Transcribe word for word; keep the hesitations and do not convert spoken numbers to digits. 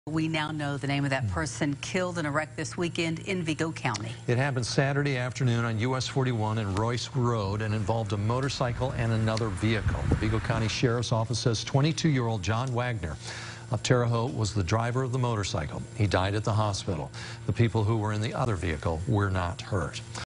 We now know the name of that person killed in a wreck this weekend in Vigo County. It happened Saturday afternoon on U S forty-one and Royce Road and involved a motorcycle and another vehicle. The Vigo County Sheriff's Office says twenty-two-year-old John Wagner of Terre Haute was the driver of the motorcycle. He died at the hospital. The people who were in the other vehicle were not hurt.